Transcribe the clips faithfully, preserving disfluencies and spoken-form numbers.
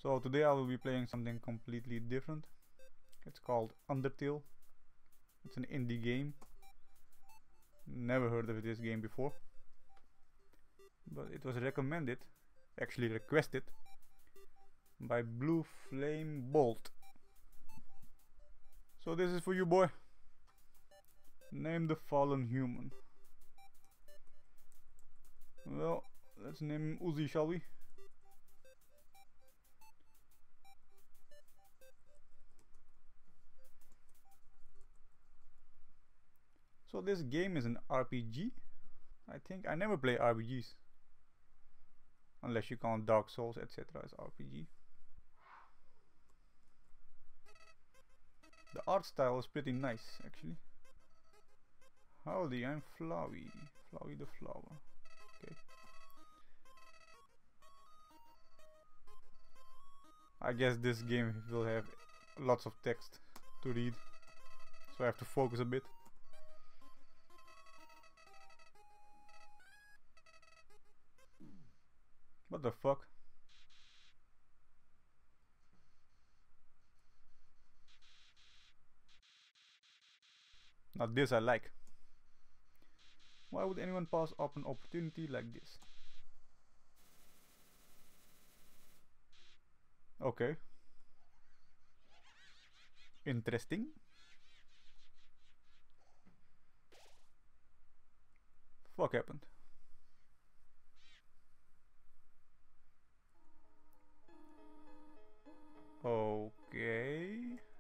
So today I will be playing something completely different. It's called Undertale. It's an indie game. Never heard of this game before. But it was recommended, actually requested, by Blue Flame Bolt. So this is for you, boy. Name the fallen human. Well, let's name him Uzi, shall we? So this game is an R P G. I think I never play R P Gs. Unless you count Dark Souls, et cetera as R P G. The art style is pretty nice, actually. Howdy, I'm Flowey. Flowey the flower. Okay. I guess this game will have lots of text to read, so I have to focus a bit. What the fuck? Now this I like. Why would anyone pass up an opportunity like this? Okay. Interesting. Fuck happened? Okay.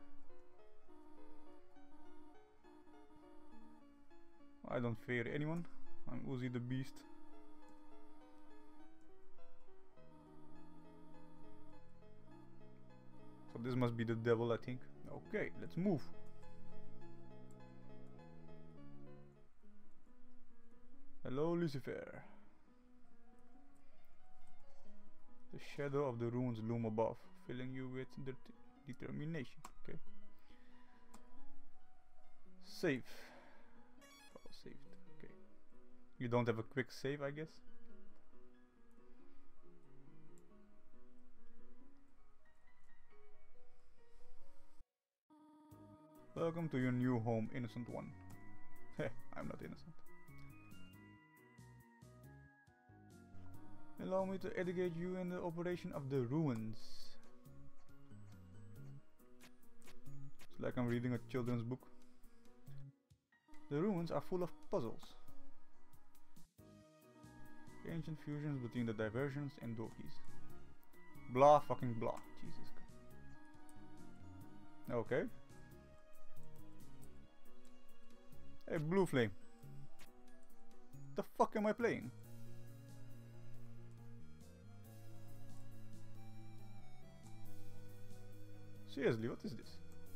I don't fear anyone. I'm Uzi the Beast. So this must be the devil, I think. Okay, let's move. Hello, Lucifer. The shadow of the ruins loom above, filling you with det determination. Okay. Save. Oh, saved. Okay. You don't have a quick save, I guess. Welcome to your new home, innocent one. Heh, I'm not innocent. Allow me to educate you in the operation of the ruins. It's like I'm reading a children's book. The ruins are full of puzzles. Ancient fusions between the diversions and door keys. Blah fucking blah. Jesus Christ. Okay. Hey, Blue Flame. The fuck am I playing? Seriously, what is this?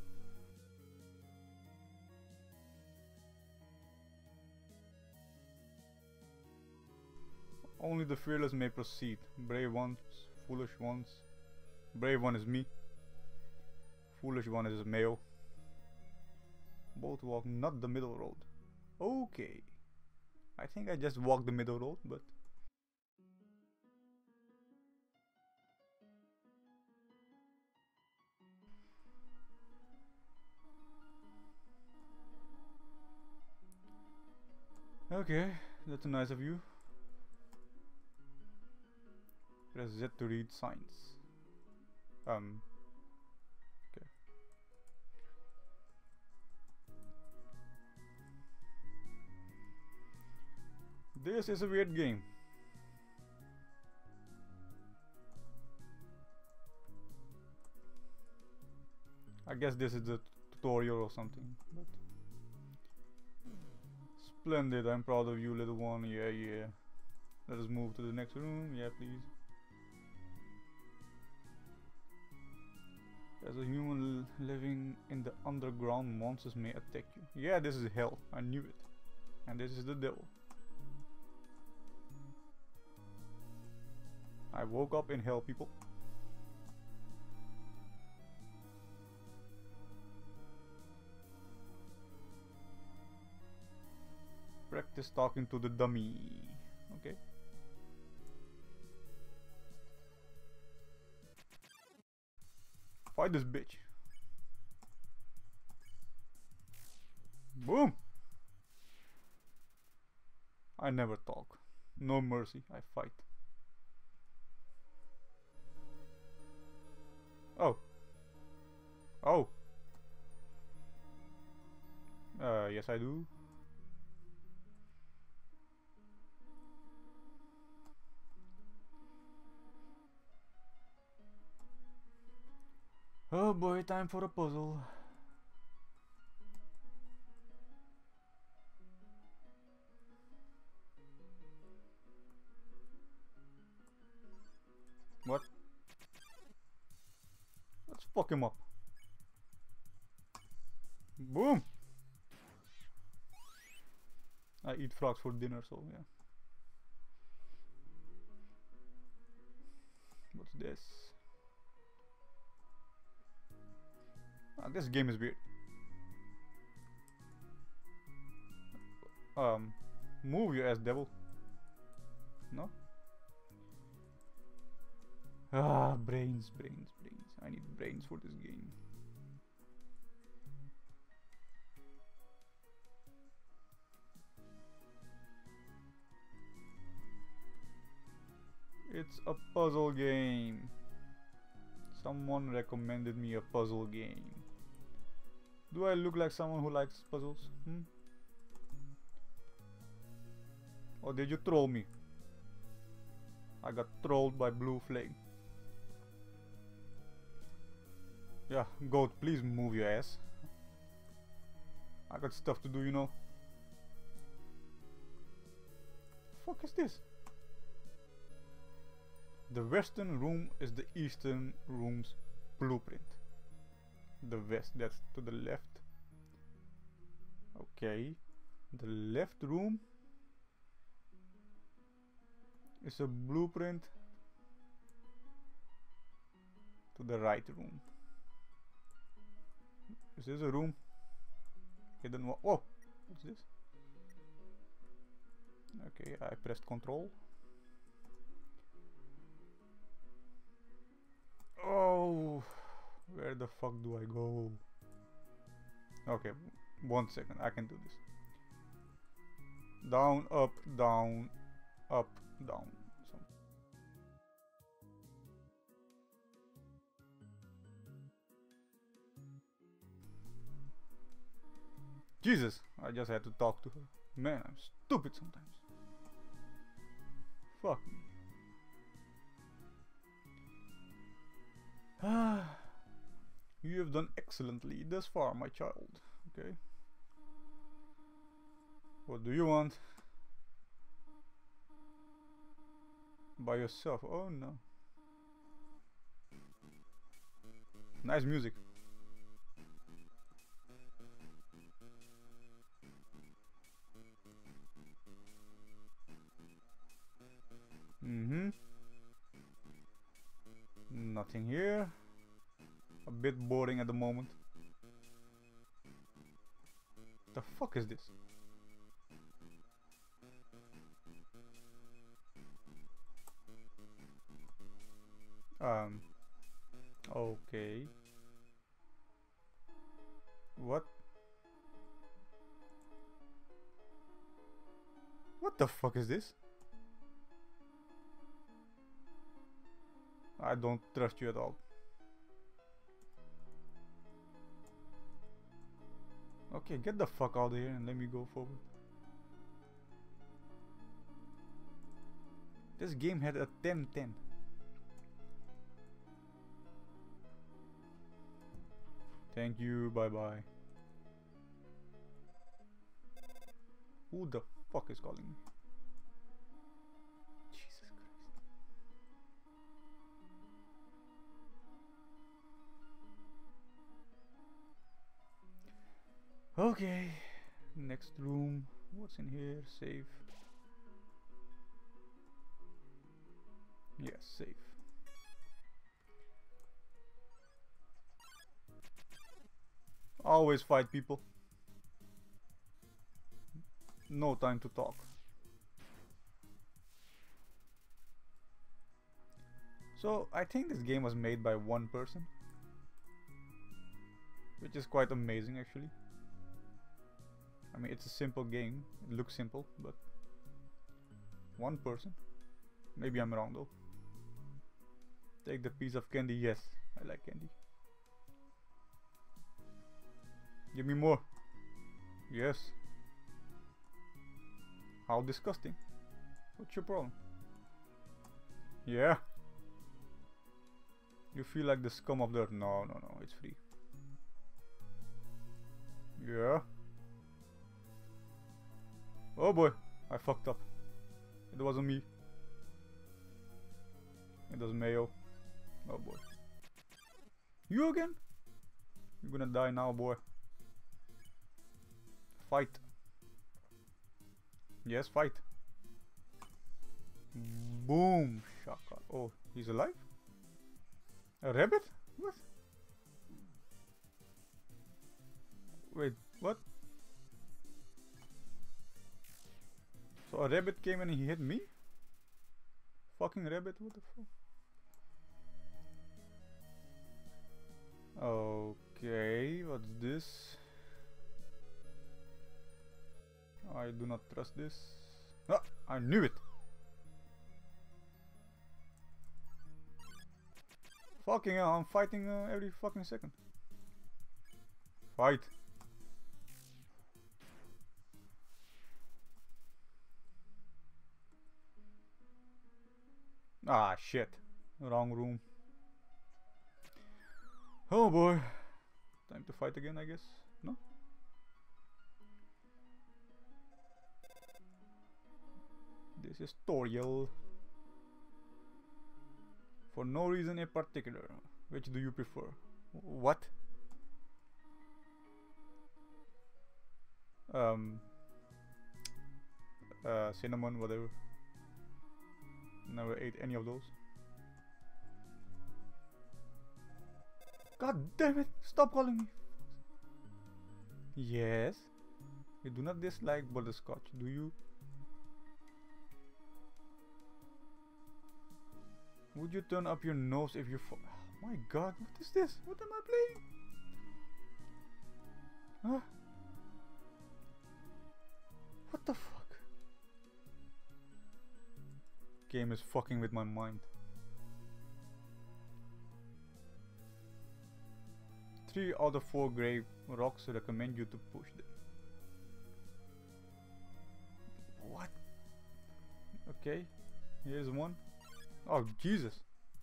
Only the fearless may proceed. Brave ones, foolish ones. Brave one is me. Foolish one is male. Both walk not the middle road. Okay. I think I just walked the middle road, but... Okay, that's nice of you. Press Z to read signs. Um... Okay. This is a weird game. I guess this is the tutorial or something. But splendid, I'm proud of you, little one. Yeah, yeah. Let us move to the next room. Yeah, please. As a human living in the underground, monsters may attack you. Yeah, this is hell. I knew it. And this is the devil. I woke up in hell, people. Practice talking to the dummy. Okay. Fight this bitch. Boom! I never talk. No mercy, I fight. Oh. Oh. Uh, yes I do. Oh boy, time for a puzzle. What? Let's fuck him up. Boom! I eat frogs for dinner, so yeah. What's this? Ah, this game is weird. Um, move your ass, devil. No? Ah, brains, brains, brains. I need brains for this game. It's a puzzle game. Someone recommended me a puzzle game. Do I look like someone who likes puzzles? Hmm? Or did you troll me? I got trolled by Blue Flame. Yeah, goat, please move your ass. I got stuff to do, you know. Fuck is this? The western room is the eastern room's blueprint. The west, that's to the left. Okay. The left room is a blueprint to the right room. Is this a room? Hidden wall. Whoa! What's this? Okay, I pressed control. Oh, where the fuck do I go? Okay, one second, I can do this. Down, up, down, up, down. So. Jesus, I just had to talk to her. Man, I'm stupid sometimes. Fuck me. Ah, you have done excellently thus far, my child. Okay. What do you want? By yourself? Oh no. Nice music. Mm-hmm. Nothing here. A bit boring at the moment. The fuck is this? Um. Okay. What? What the fuck is this? I don't trust you at all. Okay, get the fuck out of here and let me go forward. This game had a ten ten. Thank you, bye bye. Who the fuck is calling me? Jesus Christ. Okay, next room. What's in here? Save. Yes, save. Always fight people. No time to talk. So I think this game was made by one person. which is quite amazing actually. I mean, it's a simple game, it looks simple, but one person, maybe I'm wrong though. Take the piece of candy. Yes, I like candy. Give me more. Yes. How disgusting. What's your problem? Yeah. You feel like the scum of the earth. No, no, no, it's free. Yeah. Oh boy, I fucked up. It wasn't me. It was Mayo. Oh boy. You again? You're gonna die now, boy. Fight. Yes, fight. Boom. Shaka. Oh, he's alive? A rabbit? What? Wait, what? So a rabbit came and he hit me? Fucking rabbit, what the fuck? Okay, what's this? I do not trust this. Ah, I knew it! Fucking hell, I'm fighting uh, every fucking second. Fight! Ah, shit. Wrong room. Oh boy. Time to fight again, I guess. No? This is tutorial. For no reason in particular. Which do you prefer? What? Um. Uh, cinnamon, whatever. Never ate any of those. God damn it! Stop calling me! Yes? You do not dislike butterscotch, do you? Would you turn up your nose if you fall? Oh my god, what is this? What am I playing? Huh? What the fuck? Game is fucking with my mind. Three out of four grave rocks recommend you to push them. What? Okay, here's one. Oh Jesus!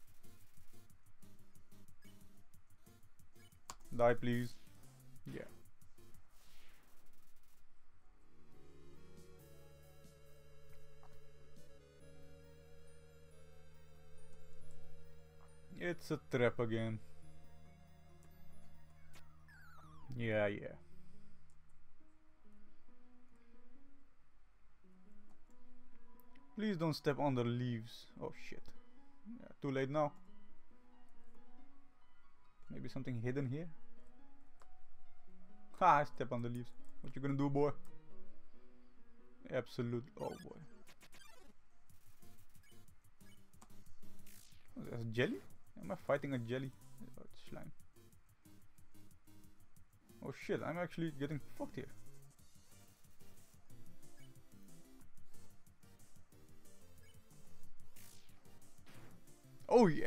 Die please. Yeah. It's a trap again. Yeah, yeah. Please don't step on the leaves. Oh shit. Yeah, too late now. Maybe something hidden here? Ha, I step on the leaves. What you gonna do, boy? Absolute. Oh boy. Oh, that's jelly? Am I fighting a jelly? Oh, it's slime. Oh shit, I'm actually getting fucked here. Oh yeah!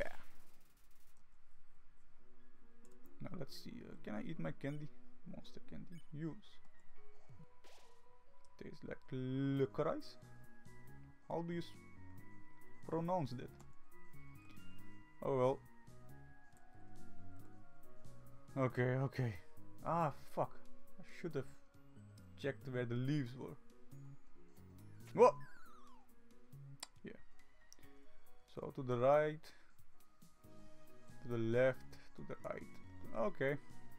Now let's see, uh, can I eat my candy? Monster candy. Use. Tastes like licorice? How do you pronounce that? Oh well. Okay, okay. Ah, fuck. I should have checked where the leaves were. What? Yeah. So to the right, to the left, to the right. Okay.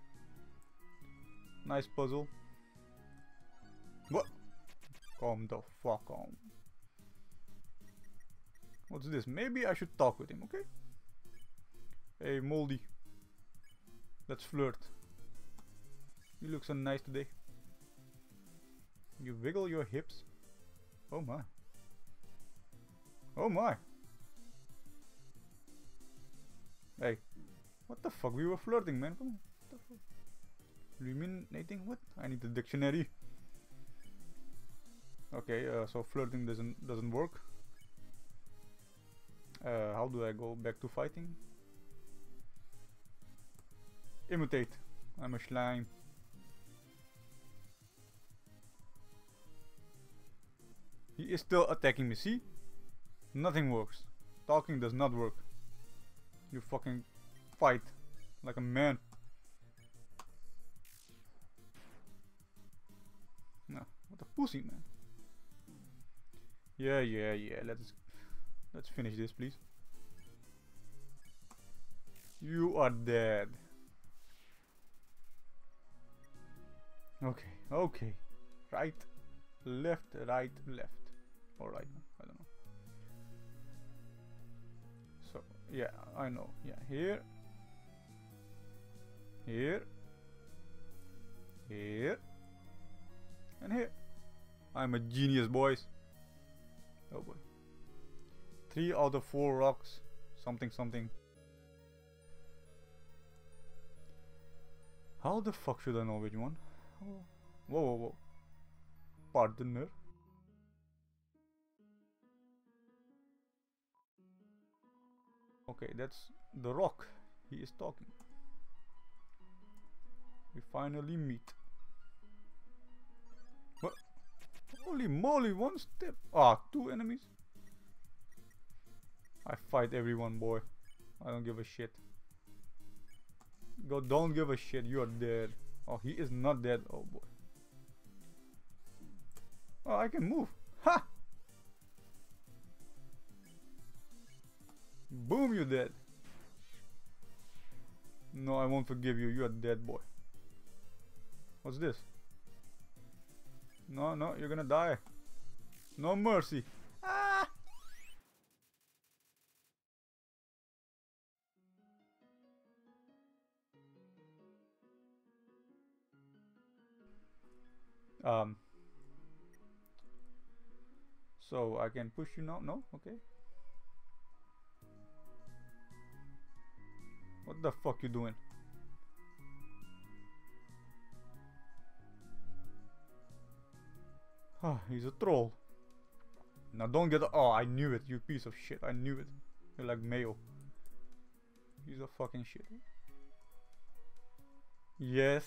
Nice puzzle. What? Calm the fuck on. What's this? Maybe I should talk with him, okay? Hey, Moldy. Let's flirt. You look so nice today. You wiggle your hips. Oh my. Oh my. Hey. What the fuck? We were flirting, man. Come on. What the fuck? Ruminating? What? I need the dictionary. Okay, uh, so flirting doesn't doesn't work. Uh, how do I go back to fighting? Imitate. I'm a slime. He is still attacking me, see? Nothing works. Talking does not work. You fucking fight like a man. No, what a pussy, man. Yeah, yeah, yeah. Let's let's finish this, please. You are dead. Okay, okay. Right, left, right, left. Or right, I don't know. So, yeah, I know. Yeah, here. Here. Here. And here. I'm a genius, boys. Oh boy. Three out of four rocks. Something, something. How the fuck should I know which one? Oh. Whoa, whoa, whoa. Partner. Okay, that's the rock. He is talking. We finally meet. What? Holy moly, one step. Ah, two enemies. I fight everyone, boy. I don't give a shit. Go, don't give a shit. You are dead. Oh, he is not dead. Oh boy. Oh, I can move. Ha! Boom, you dead. No, I won't forgive you. You are dead, boy. What's this? No, no, you're gonna die. No mercy. Ah! Um. So I can push you now? No? Okay. What the fuck you doing? Ah, he's a troll. Now don't get. Oh, I knew it, you piece of shit. I knew it. You're like mayo. He's a fucking shit. Yes.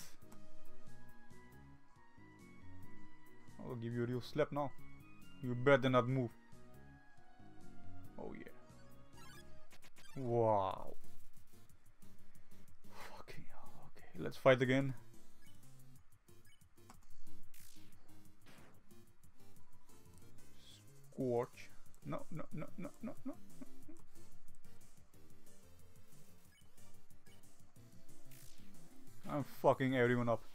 I'll give you a real slap now. You better not move. Oh yeah. Wow. Fucking hell. Okay, let's fight again. Scorch. No, no, no, no, no, no. I'm fucking everyone up.